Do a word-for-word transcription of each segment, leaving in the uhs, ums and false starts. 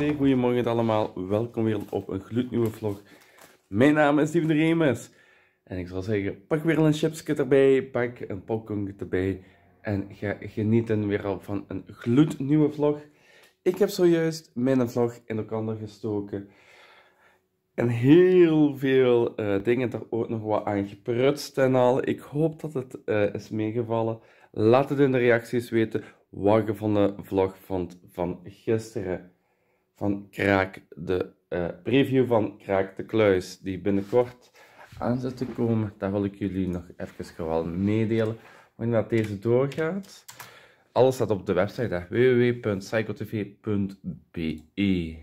Hey, goedemorgen allemaal, welkom weer op een gloednieuwe vlog. Mijn naam is Steven de Remus en ik zal zeggen, pak weer een chipsje erbij, pak een popcorn erbij en ga genieten weer al van een gloednieuwe vlog. Ik heb zojuist mijn vlog in elkaar gestoken en heel veel uh, dingen er ook nog wat aan geprutst en al. Ik hoop dat het uh, is meegevallen. Laat het in de reacties weten wat je van de vlog vond van gisteren. Van Kraak, de uh, preview van Kraak de Kluis, die binnenkort aan zit te komen. Daar wil ik jullie nog even gewoon meedelen. Wanneer dat deze doorgaat. Alles staat op de website w w w punt psychotv punt b e.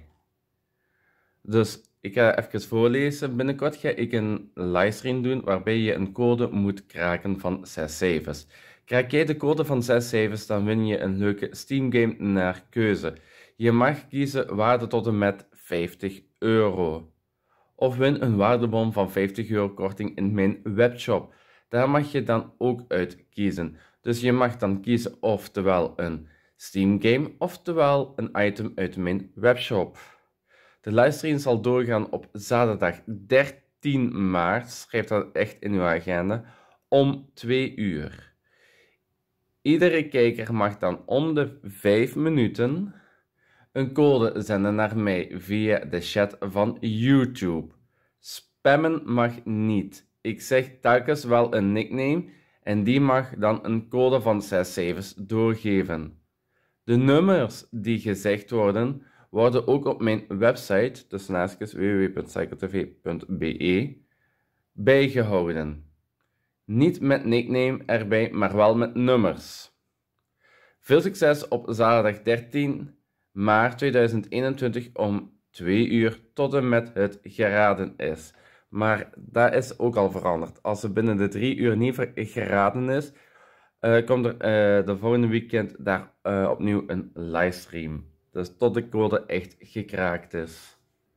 Dus ik ga even voorlezen. Binnenkort ga ik een livestream doen waarbij je een code moet kraken van zes cijfers. Kraak jij de code van zes cijfers, dan win je een leuke Steam game naar keuze. Je mag kiezen waarde tot en met vijftig euro. Of win een waardebon van vijftig euro korting in mijn webshop. Daar mag je dan ook uit kiezen. Dus je mag dan kiezen oftewel een Steam game, oftewel een item uit mijn webshop. De livestream zal doorgaan op zaterdag dertien maart. Schrijf dat echt in uw agenda. Om twee uur. Iedere kijker mag dan om de vijf minuten een code zenden naar mij via de chat van YouTube. Spammen mag niet. Ik zeg telkens wel een nickname en die mag dan een code van zes cijfers doorgeven. De nummers die gezegd worden, worden ook op mijn website, dus naastjes w w w punt psychotv punt b e, bijgehouden. Niet met nickname erbij, maar wel met nummers. Veel succes op zaterdag dertien maart tweeduizend eenentwintig om twee uur tot en met het geraden is. Maar dat is ook al veranderd. Als het binnen de drie uur niet geraden is, uh, komt er uh, de volgende weekend daar uh, opnieuw een livestream. Dus tot de code echt gekraakt is.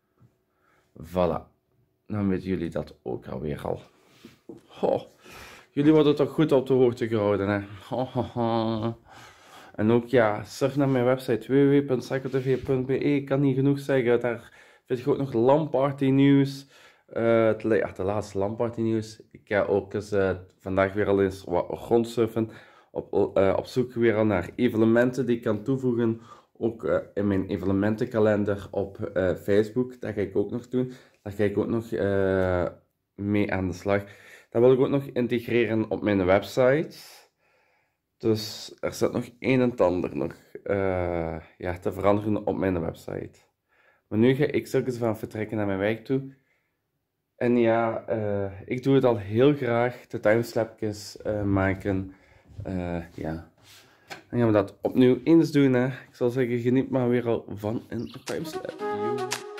Voilà. Dan weten jullie dat ook alweer al. Oh, jullie worden toch goed op de hoogte gehouden, hè? Oh, oh, oh. En ook ja, surf naar mijn website w w w punt psychotv punt b e. Ik kan niet genoeg zeggen. Daar vind je ook nog LAN-party nieuws. Uh, het, ja, de laatste LAN-party nieuws. Ik ga ook eens uh, vandaag weer al eens wat rondsurfen. Op, uh, op zoek weer al naar evenementen die ik kan toevoegen. Ook uh, in mijn evenementenkalender op uh, Facebook. Dat ga ik ook nog doen. Daar ga ik ook nog uh, mee aan de slag. Dat wil ik ook nog integreren op mijn website. Dus er zit nog een en ander nog uh, ja, te veranderen op mijn website. Maar nu ga ik zulke van vertrekken naar mijn werk toe. En ja, uh, ik doe het al heel graag, de timeslapjes uh, maken. Uh, ja. Dan gaan we dat opnieuw eens doen. Hè. Ik zal zeggen, geniet maar weer al van een timeslap. Yo.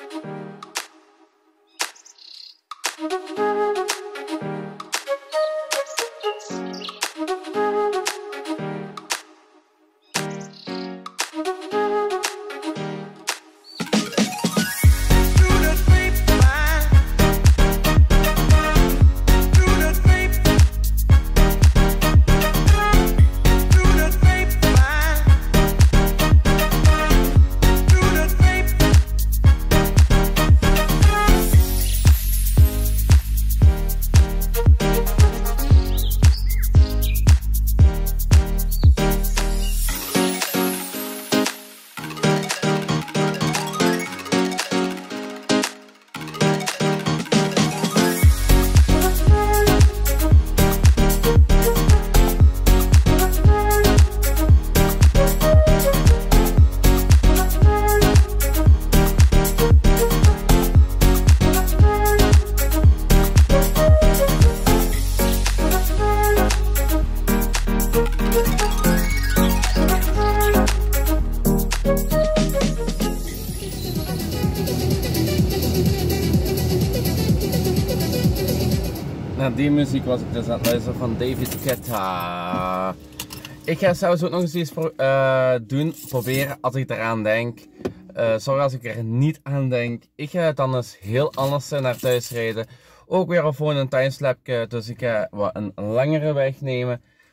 Naar die muziek was ik dus aan het luisteren van David Guetta. Ik ga zelfs ook nog eens iets pro uh, doen, proberen als ik eraan denk. Uh, sorry als ik er niet aan denk. Ik ga het dan eens heel anders naar thuis rijden. Ook weer al voor een timeslapje, dus ik ga wat een langere weg nemen.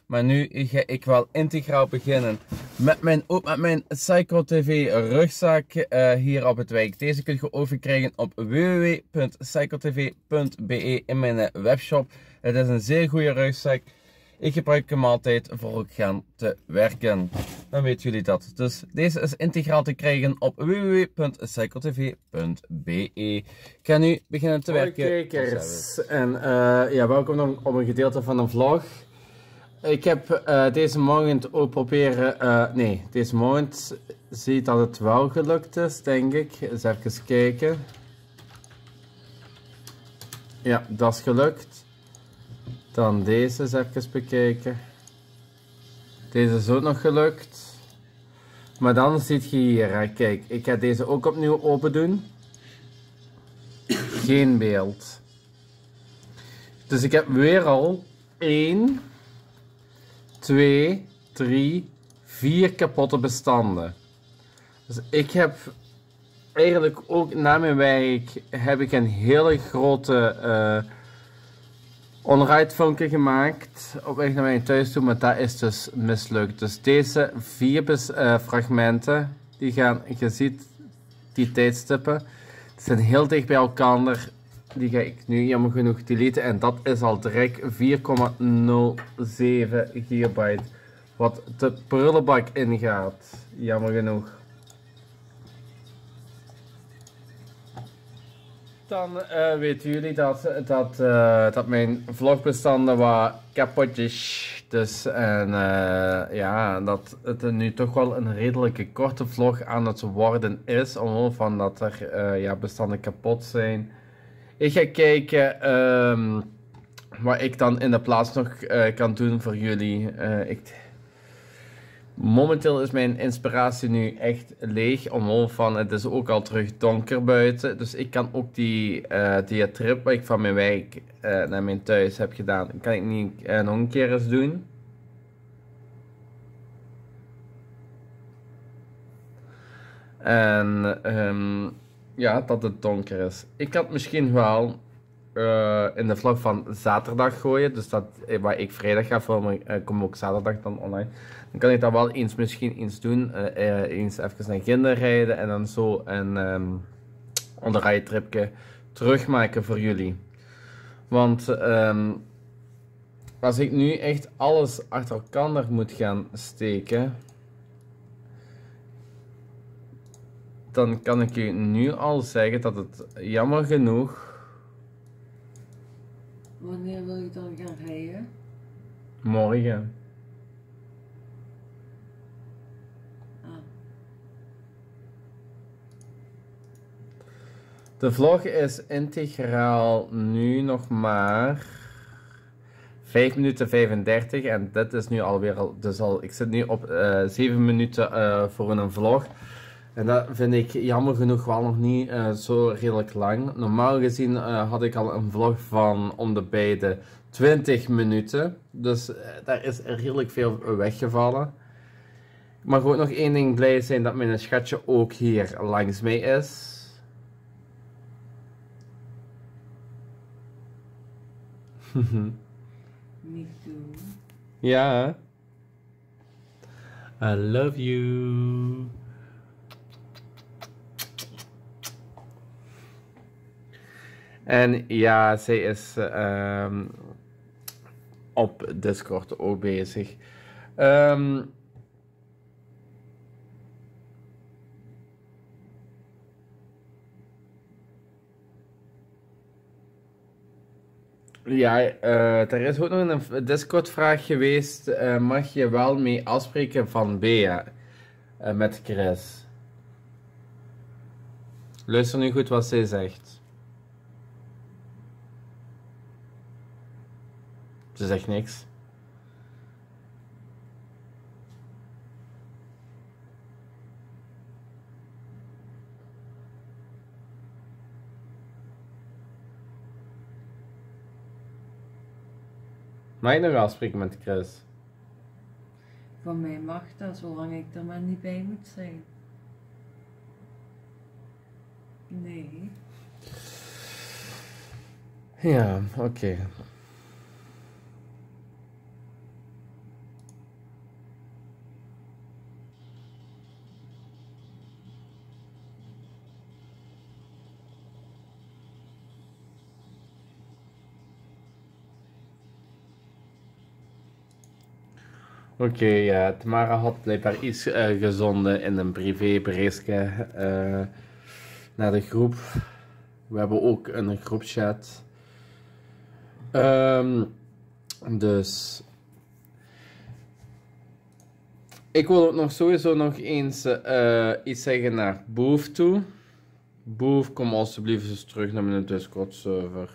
Maar nu ga ik wel integraal beginnen met mijn, ook met mijn Psycho T V rugzak uh, hier op het wijk. Deze kun je overkrijgen op w w w punt psychotv punt b e in mijn webshop. Het is een zeer goede rugzak. Ik gebruik hem altijd voor ook gaan te werken. Dan weten jullie dat. Dus deze is integraal te krijgen op w w w punt psychotv punt b e. Ik ga nu beginnen te werken. Hoi kijkers. En uh, ja, welkom op een gedeelte van een vlog. Ik heb uh, deze morgen ook proberen, uh, nee, deze morgen zie dat het wel gelukt is, denk ik. Eens even kijken. Ja, dat is gelukt. Dan deze eens even bekijken. Deze is ook nog gelukt. Maar dan ziet je hier, hè, kijk, ik ga deze ook opnieuw open doen. Geen beeld. Dus ik heb weer al één, twee, drie, vier kapotte bestanden. Dus ik heb eigenlijk ook na mijn werk heb ik een hele grote uh, on-ride filmpje gemaakt op weg naar mijn thuis toe, maar dat is dus mislukt. Dus deze vier uh, fragmenten, die gaan, je ziet die tijdstippen, die zijn heel dicht bij elkaar. Die ga ik nu jammer genoeg deleten en dat is al direct vier komma nul zeven gigabyte. Wat de prullenbak ingaat. Jammer genoeg. Dan uh, weten jullie dat, dat, uh, dat mijn vlogbestanden wat kapotjes. Dus en uh, ja, dat het nu toch wel een redelijke korte vlog aan het worden is. Omwille van dat er uh, ja, bestanden kapot zijn. Ik ga kijken um, wat ik dan in de plaats nog uh, kan doen voor jullie. Uh, ik... Momenteel is mijn inspiratie nu echt leeg, omwille van het is ook al terug donker buiten. Dus ik kan ook die, uh, die trip waar ik van mijn wijk uh, naar mijn thuis heb gedaan, kan ik niet uh, nog een keer eens doen. En um, ja, dat het donker is. Ik kan het misschien wel uh, in de vlog van zaterdag gooien. Dus dat waar ik vrijdag ga filmen, uh, kom ook zaterdag dan online. Dan kan ik dat wel eens misschien eens doen. Uh, uh, eens even naar Ginder rijden en dan zo een um, onderrijtripje terugmaken voor jullie. Want um, als ik nu echt alles achter elkaar moet gaan steken, dan kan ik je nu al zeggen dat het jammer genoeg... Wanneer wil je dan gaan rijden? Morgen. Ah. De vlog is integraal nu nog maar vijf minuten vijfendertig en dit is nu alweer al, dus al, ik zit nu op uh, zeven minuten uh, voor een vlog. En dat vind ik jammer genoeg wel nog niet uh, zo redelijk lang. Normaal gezien uh, had ik al een vlog van om de beide twintig minuten. Dus uh, daar is redelijk veel weggevallen. Ik mag ook nog één ding blij zijn dat mijn schatje ook hier langs mij is. Me too. Ja. I love you. En ja, zij is uh, op Discord ook bezig. Um, ja, uh, er is ook nog een Discord vraag geweest. Uh, mag je wel mee afspreken van Bea uh, met Chris? Luister nu goed wat zij zegt. Ze zegt niks. Mag ik nog afspreken met Chris? Van mij mag dat, zolang ik er maar niet bij moet zijn. Nee. Ja, oké. Okay. okay, ja, Tamara had blijkbaar iets uh, gezonden in een privéberichtje uh, naar de groep. We hebben ook een groepchat. Um, dus... Ik wil ook nog sowieso nog eens uh, iets zeggen naar Boef toe. Boef, kom alsjeblieft eens terug naar mijn Discord server.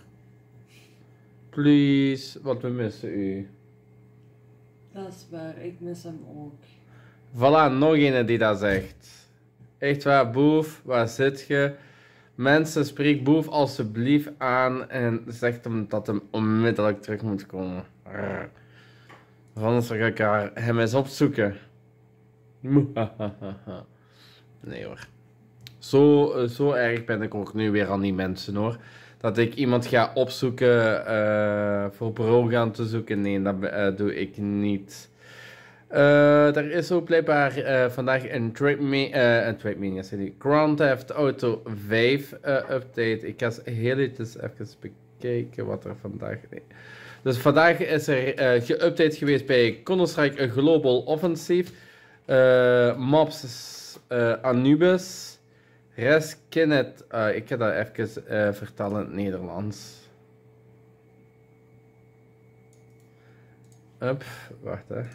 Please, want we missen u. Dat is waar, ik mis hem ook. Voilà, nog een die dat zegt. Echt waar, Boef, waar zit je? Mensen, spreek Boef alsjeblieft aan en zeg hem dat hem onmiddellijk terug moet komen. Anders ga ik haar hem eens opzoeken. Nee hoor. Zo, zo erg ben ik ook nu weer aan die mensen hoor. Dat ik iemand ga opzoeken uh, voor bureau gaan te zoeken. Nee, dat uh, doe ik niet. Uh, er is ook blijkbaar uh, vandaag een Trade uh, een Trade Mania City Grand Theft Auto vijf uh, update. Ik ga heel eventjes even bekijken wat er vandaag... Nee. Dus vandaag is er uh, geüpdate geweest bij Counter-Strike Global Offensive. Uh, Mobs uh, Anubis. Reskinet. Uh, ik ga dat even uh, vertellen in het Nederlands. Up, wacht hè.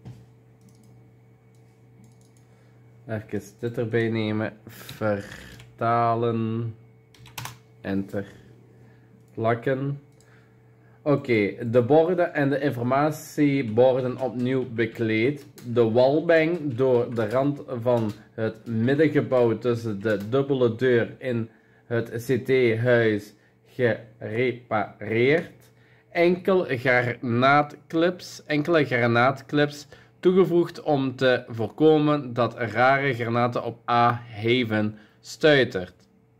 Even dit erbij nemen. Vertalen. Enter. Plakken. Oké, okay, de borden en de informatieborden opnieuw bekleed. De wallbang door de rand van het middengebouw tussen de dubbele deur in het C T-huis gerepareerd. Enkel granaatclips, enkele granaatclips toegevoegd om te voorkomen dat rare granaten op A-haven stuitert.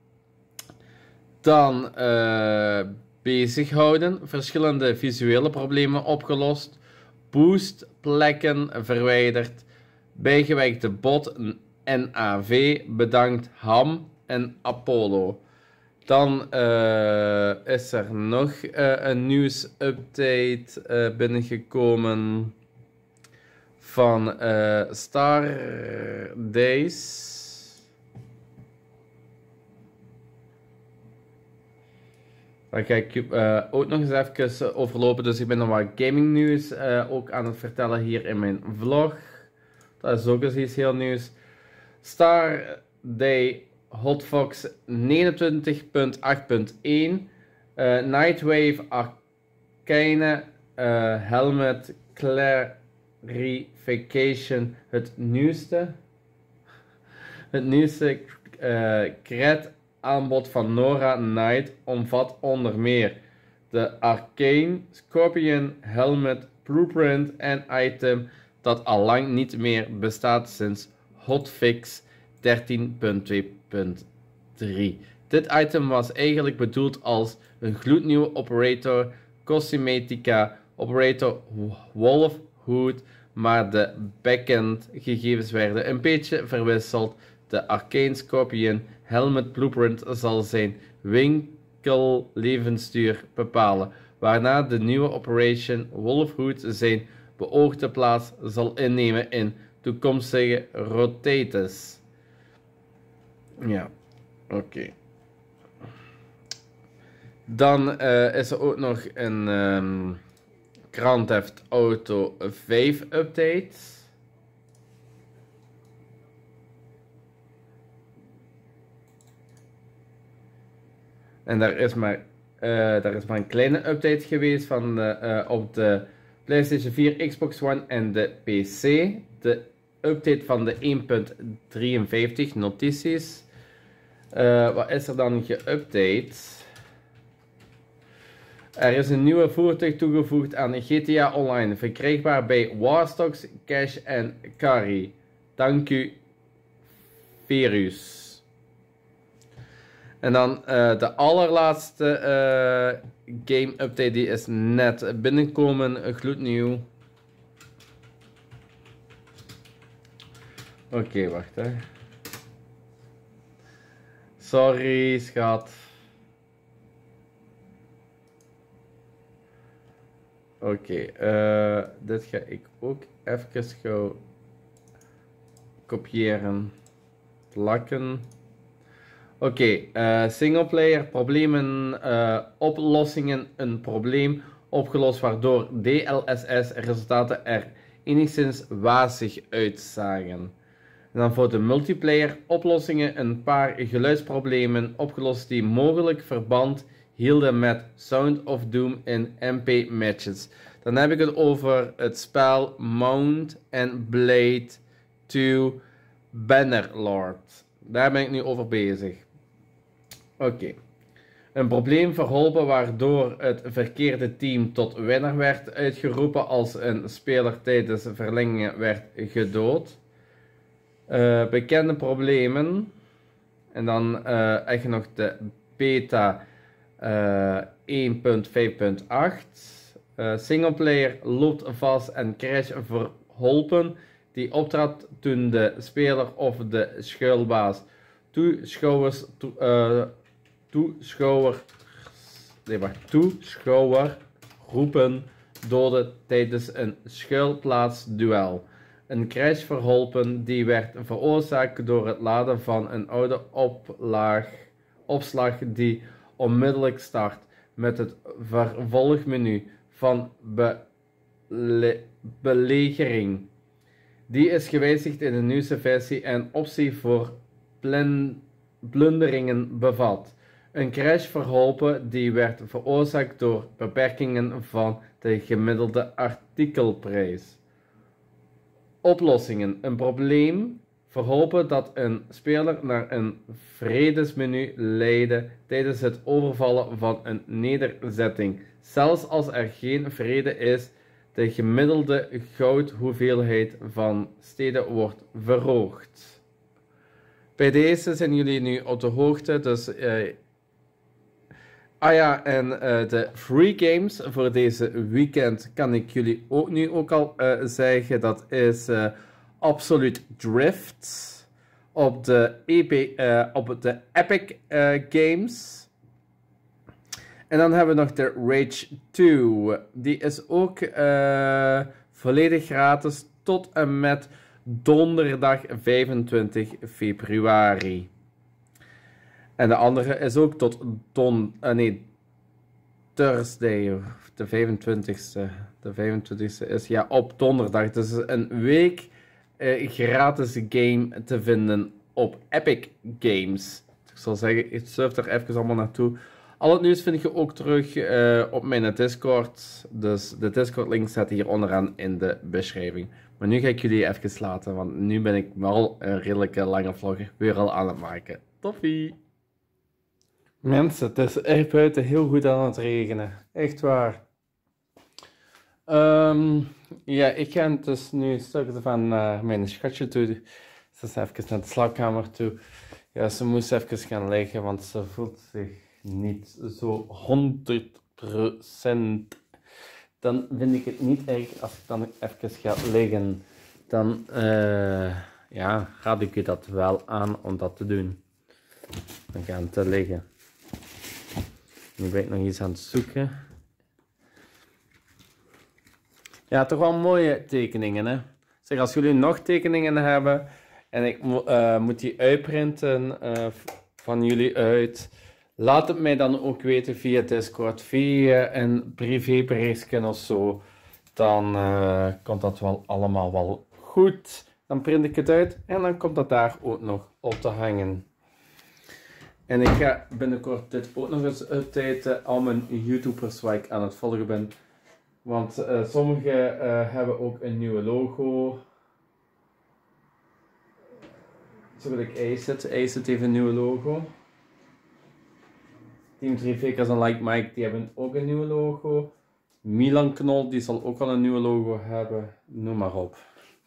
Dan uh, bezighouden, verschillende visuele problemen opgelost, boostplekken verwijderd, bijgewerkte bot N A V, bedankt Ham en Apollo. Dan uh, is er nog uh, een nieuwsupdate uh, binnengekomen van uh, Star Days. Daar ga ik uh, ook nog eens even overlopen. Dus ik ben nog wat gaming nieuws uh, ook aan het vertellen hier in mijn vlog. Dat is ook eens iets heel nieuws. Star Day Hotfox negenentwintig punt acht punt één. Uh, Nightwave Arcane uh, Helmet Clarification. Het nieuwste. Het nieuwste uh, Cred aanbod van Nora Knight omvat onder meer de Arcane Scorpion Helmet Blueprint en item dat al lang niet meer bestaat sinds Hotfix dertien punt twee punt drie. Dit item was eigenlijk bedoeld als een gloednieuwe Operator Cosmetica Operator Wolfhood, maar de backend gegevens werden een beetje verwisseld. De Arcane Scorpion Helmet Blueprint zal zijn winkellevensduur bepalen, waarna de nieuwe Operation Wolfhood zijn beoogde plaats zal innemen in toekomstige rotates. Ja, oké. Okay. Dan uh, is er ook nog een um, Grand Theft Auto vijf update. En daar is maar, uh, daar is maar een kleine update geweest van de, uh, op de PlayStation vier, Xbox One en de P C. De update van de één punt drieënvijftig notities. Uh, wat is er dan geüpdate? Er is een nieuwe voertuig toegevoegd aan G T A Online, verkrijgbaar bij Warstocks, Cash en Carry. Dank u, Verus. En dan uh, de allerlaatste uh, game update, die is net binnenkomen, gloednieuw. Oké, okay, wacht hè. Sorry, schat. Oké, okay, uh, dit ga ik ook even gauw kopiëren, plakken. Oké, okay, uh, singleplayer, problemen, uh, oplossingen, een probleem opgelost waardoor D L S S resultaten er enigszins wazig uitzagen. En dan voor de multiplayer, oplossingen, een paar geluidsproblemen opgelost die mogelijk verband hielden met Sound of Doom in M P matches. Dan heb ik het over het spel Mount and Blade twee Bannerlord. Daar ben ik nu over bezig. Oké. Okay. Een probleem verholpen waardoor het verkeerde team tot winnaar werd uitgeroepen als een speler tijdens verlengingen werd gedood. Uh, bekende problemen. En dan uh, heb je nog de beta uh, één punt vijf punt acht. Uh, singleplayer loopt vast en crash verholpen die optrad toen de speler of de schuilbaas toeschouwers to, uh, toeschouwer nee wacht toeschouwer groepen doodde tijdens een schuilplaatsduel. Een crash verholpen die werd veroorzaakt door het laden van een oude oplaag, opslag die onmiddellijk start met het vervolgmenu van bele, belegering. Die is gewijzigd in de nieuwste versie en optie voor plan, plunderingen bevat. Een crash verholpen die werd veroorzaakt door beperkingen van de gemiddelde artikelprijs. Oplossingen. Een probleem verholpen dat een speler naar een vredesmenu leidde tijdens het overvallen van een nederzetting. Zelfs als er geen vrede is, de gemiddelde goudhoeveelheid van steden wordt verhoogd. Bij deze zijn jullie nu op de hoogte, dus... Uh, ah ja, en uh, de free games voor deze weekend kan ik jullie ook nu ook al uh, zeggen. Dat is uh, Absolute Drift op de, E P, uh, op de Epic uh, Games. En dan hebben we nog de Rage twee. Die is ook uh, volledig gratis tot en met donderdag vijfentwintig februari. En de andere is ook tot don... Uh, nee, Thursday, de vijfentwintigste. De vijfentwintigste is ja op donderdag. Dus een week uh, gratis game te vinden op Epic Games. Ik zal zeggen, ik surf er even allemaal naartoe. Al het nieuws vind je ook terug uh, op mijn Discord. Dus de Discord link staat hier onderaan in de beschrijving. Maar nu ga ik jullie even laten, want nu ben ik wel een redelijke lange vlog weer al aan het maken. Toffie! Mensen, het is echt buiten heel goed aan het regenen. Echt waar. Um, ja, ik ga dus nu straks van uh, mijn schatje toe. Ze is even naar de slaapkamer toe. Ja, ze moest even gaan liggen, want ze voelt zich niet zo honderd procent. Dan vind ik het niet erg als ik dan even ga liggen. Dan uh, ja, raad ik je dat wel aan om dat te doen. Dan gaan te liggen. Nu ben ik nog iets aan het zoeken. Ja, toch wel mooie tekeningen, hè. Zeg, als jullie nog tekeningen hebben en ik uh, moet die uitprinten uh, van jullie uit, laat het mij dan ook weten via Discord, via een privéberichtje of zo. Dan uh, komt dat wel allemaal wel goed. Dan print ik het uit en dan komt dat daar ook nog op te hangen. En ik ga binnenkort dit ook nog eens updaten, al mijn YouTubers waar ik aan het volgen ben. Want uh, sommigen uh, hebben ook een nieuwe logo. Zo wil ik Acid. Acid heeft een nieuwe logo. Team drie Fakers en Like Mike, die hebben ook een nieuwe logo. Milan Knol, die zal ook al een nieuwe logo hebben. Noem maar op.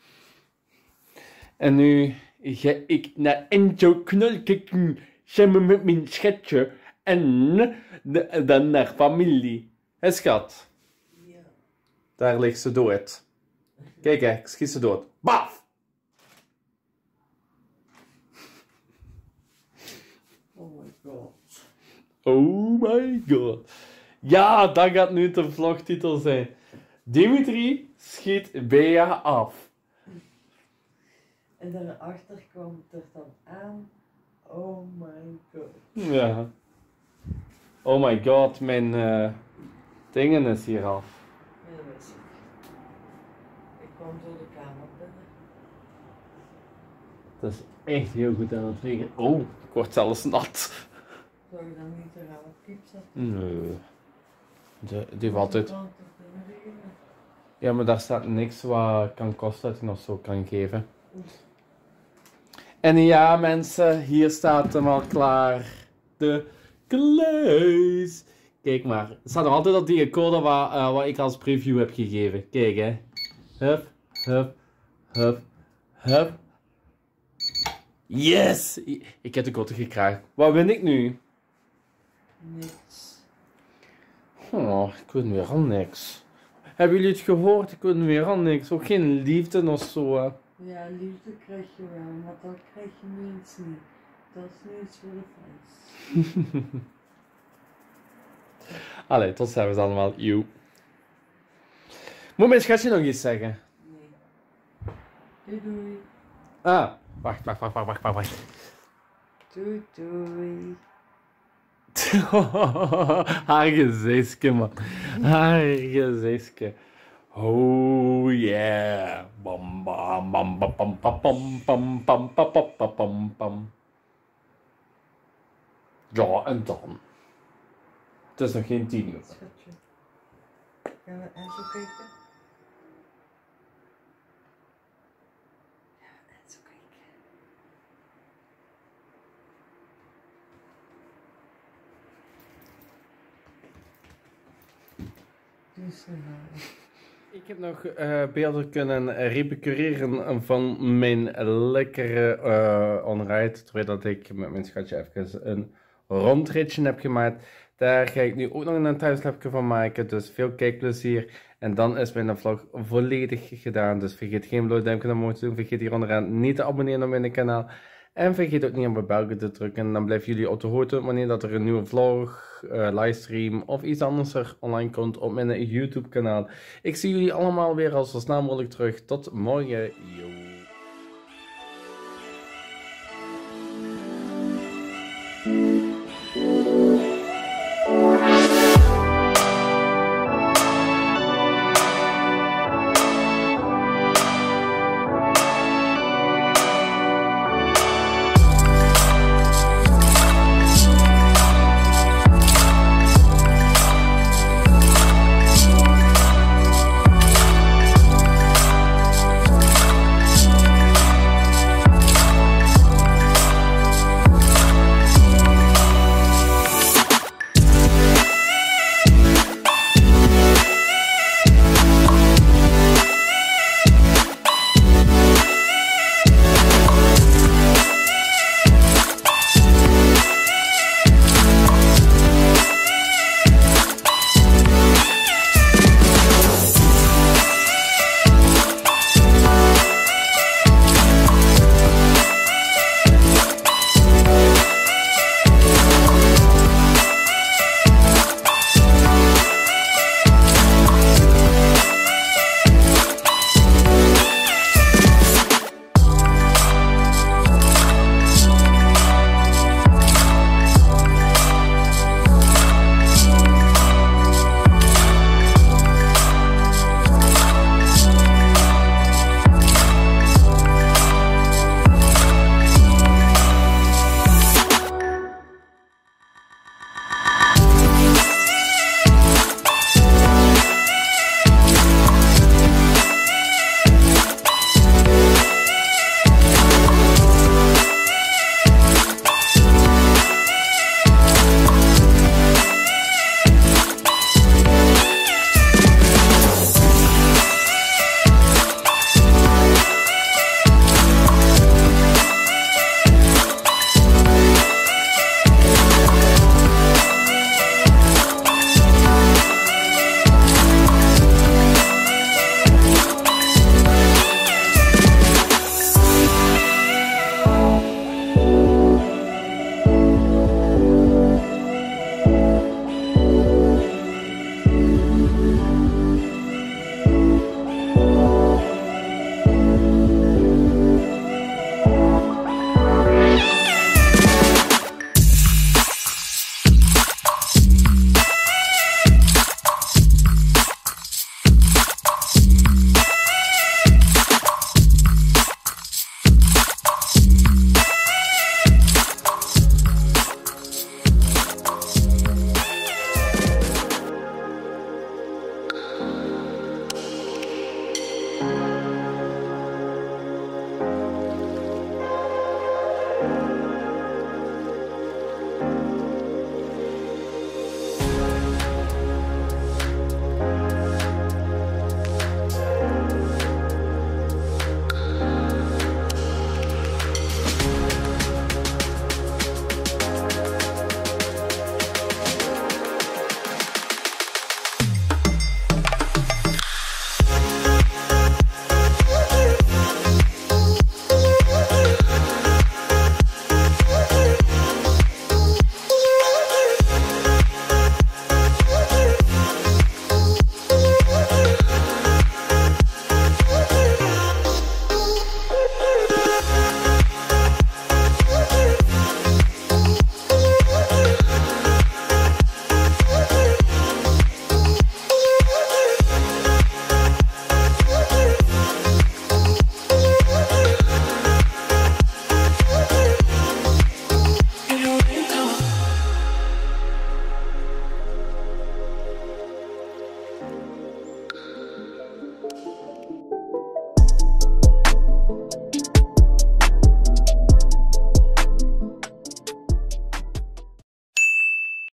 En nu ga ik naar Enzo Knol kijken. Samen met mijn schatje. En de, dan naar familie. Hé schat? Ja. Daar ligt ze dood. Kijk hè, ik schiet ze dood. Baf! Oh my god. Oh my god. Ja, dat gaat nu de vlogtitel zijn. Dimitri schiet Bea af. En daarachter kwam het er dan aan. Oh my god. Ja. Oh my god, mijn uh, dingen is hier af. Ja, dat wist ik. Ik kwam door de kamer binnen. Dat is echt heel goed aan het regenen. Oh, ik word zelfs nat. Zou je dan niet er aan het piep zetten? Nee. De, die heeft altijd... Kan het toch in regenen? Ja, maar daar staat niks wat kan kosten dat je nog zo kan geven. En ja, mensen, hier staat hem al klaar. De kluis. Kijk maar. Er staat nog altijd op die code wat, uh, wat ik als preview heb gegeven. Kijk, hè. Hup, hup, hup, hup. Yes! Ik heb de code gekraakt. Wat win ik nu? Niks. Oh, ik win weer al niks. Hebben jullie het gehoord? Ik win weer al niks. Ook geen liefde of zo. Hè. Ja, liefde krijg je wel, maar dat krijg je nu iets niet. Dat is nu iets voor de fans. Allee, tot ziens allemaal. Joe. Moet mijn schatje nog iets zeggen? Nee. Doei doei. Ah, wacht, wacht, wacht, wacht, wacht, wacht. wacht. Doei doei. Haar gezichtje, man. Haar gezichtje. Oh yeah. Bam bam bam bam bam bam bam bam bam bam bam bam bam. Ja, en dan. Het is nog geen tien uur. Schatje. Gaan we Enzo kijken? Gaan we Enzo kijken? Doe ze nou. Ik heb nog uh, beelden kunnen repercureren van mijn lekkere uh, onride, terwijl dat ik met mijn schatje even een rondritje heb gemaakt. Daar ga ik nu ook nog een thuislapje van maken, dus veel kijkplezier. En dan is mijn vlog volledig gedaan, dus vergeet geen blauw duimpje naar omhoog te doen, vergeet hier onderaan niet te abonneren op mijn kanaal. En vergeet ook niet op de bel te drukken, dan blijven jullie op de hoogte wanneer dat er een nieuwe vlog, uh, livestream of iets anders er online komt op mijn YouTube kanaal. Ik zie jullie allemaal weer al zo snel mogelijk terug. Tot morgen. Yo.